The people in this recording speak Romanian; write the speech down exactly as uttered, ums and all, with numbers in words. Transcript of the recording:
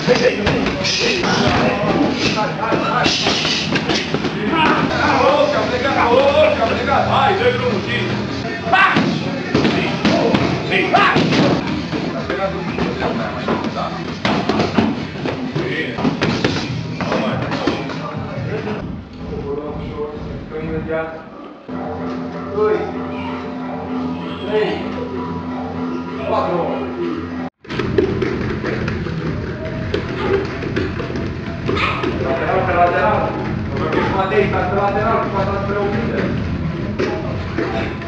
Hai, dă drumul, tine! Bine! Imediat. doi, trei, patru. Lateral pe lateral. Vorbim cu Matei, pe lateral, cu spre oglindă.